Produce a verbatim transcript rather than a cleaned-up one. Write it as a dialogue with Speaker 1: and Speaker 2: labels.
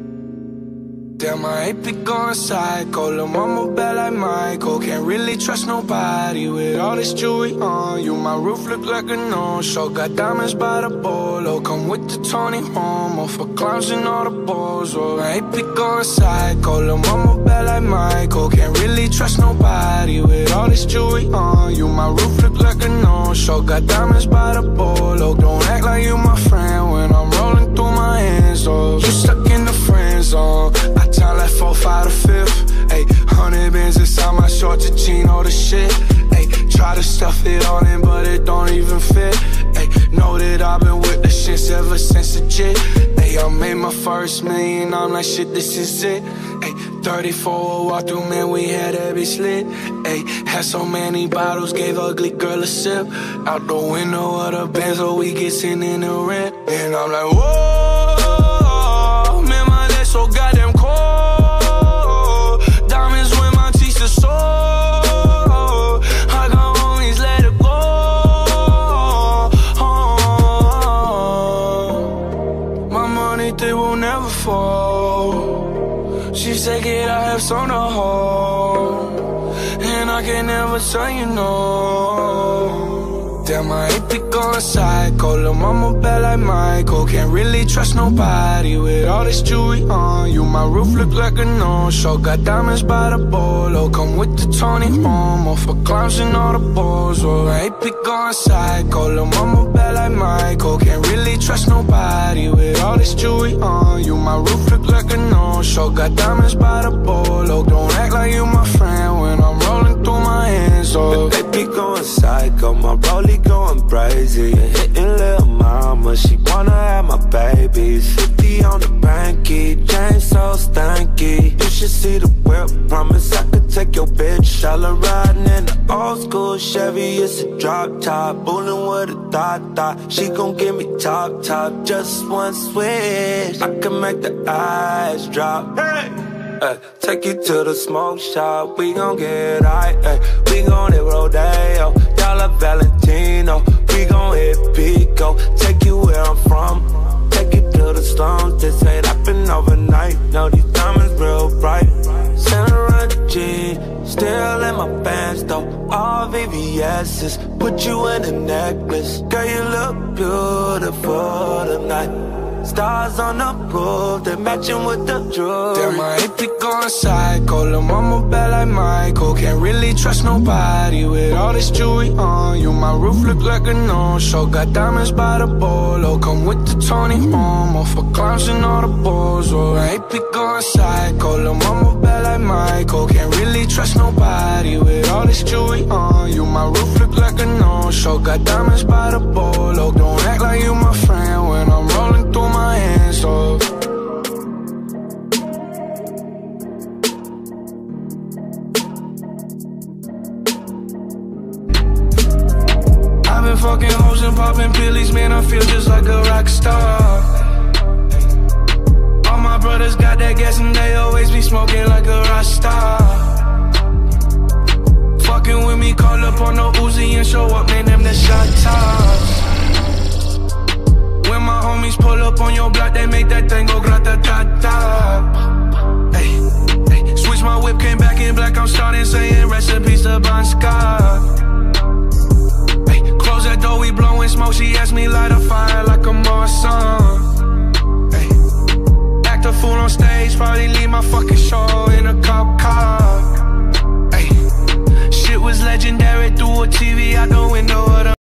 Speaker 1: Damn, I ain't be going psycho. Lil' mama bad like Michael. Can't really trust nobody with all this jewelry on you. My roof look like a no-show. Got diamonds by the bolo. Come with the Tony Homo for clowns and all the balls. Oh, I ain't be going psycho. Lil' mama bad like Michael. Can't really trust nobody with all this jewelry on you. My roof look like a no-show. Got diamonds by the bolo. Don't act like you my friend when I'm rolling through my hands. Oh, you stuck in the friend zone. I time like four, five to fifth. Ayy, hundred bands inside my shorts, a chino, the shit. Ayy, try to stuff it all in, but it don't even fit. Ayy, know that I've been with the shits ever since the jit. Ayy, I made my first million, I'm like, shit, this is it. Ayy, thirty-four walk through, man, we had that bitch lit. Ayy, had so many bottles, gave ugly girl a sip. Out the window of the Benz, so we get sitting in the rent. And I'm like, whoa, man, my legs so goddamn cold. Diamonds when my teeth are sore. I got homies, let it go. Oh, my money, they will never fall. She said, kid, I have some to hold, and I can never tell you no. Damn, I ain't be going psycho. Lil' mama bad like Michael. Can't really trust nobody with all this jewelry on you. My roof look like a no-show. Got diamonds by the bolo. Come with the Tony Homo for clowns and all the balls. Oh, I ain't be going psycho. Lil' mama bad like Michael. Can't really trust nobody with all this jewelry on you. My roof look like a no-show. Got diamonds by the bolo. Don't act like you my friend when I'm rolling through my hands. Oh,
Speaker 2: they be going psycho. My rollie going crazy, hitting lil' mama, she wanna have my babies. Fifty on the banky, chain so stanky. You should see the whip, promise I could take your bitch. All her riding in the old school Chevy, it's a drop top, bullin' with a thought thought. She gon' give me top top, just one switch, I can make the eyes drop. Hey! Ay, take you to the smoke shop, we gon' get high, ay. We gon' hit Rodeo, Dollar Valentino. We gon' hit Pico, take you where I'm from. Take you to the slums, this ain't happen overnight. Know these diamonds real bright. Center of the G, still in my pants though. All V V S's, put you in a necklace. Girl, you look beautiful tonight. Stars on the roof, they matching with the jewelry.
Speaker 1: Damn, I ain't be going psycho. Lil' mama bad like Michael. Can't really trust nobody with all this jewelry on you. My roof look like a no-show. Got diamonds by the bolo. Come with the Tony Homo for clowns and all the balls. Oh, I ain't be going psycho. Lil' mama bad like Michael. Can't really trust nobody with all this jewelry on you. My roof look like a no-show. Got diamonds by the bolo. Don't act like you my friend when I'm rolling through my hands off. I've been fucking hoes and popping pillies, man, I feel just like a rock star. All my brothers got that gas and they always be smoking like a rock star. Fucking with me, call up on the Uzi and show up, man, them the shot tops. When my homies pull up on your block, they make that thing go grata-ta-ta. Ay, ay. Switch my whip, came back in black, I'm starting saying recipes to Bon Scott. Ay, close that door, we blowing smoke, she asked me light a fire like a Marsan. Ay, act a fool on stage, probably leave my fucking show in a cop car. Ay, shit was legendary through a T V out the window of the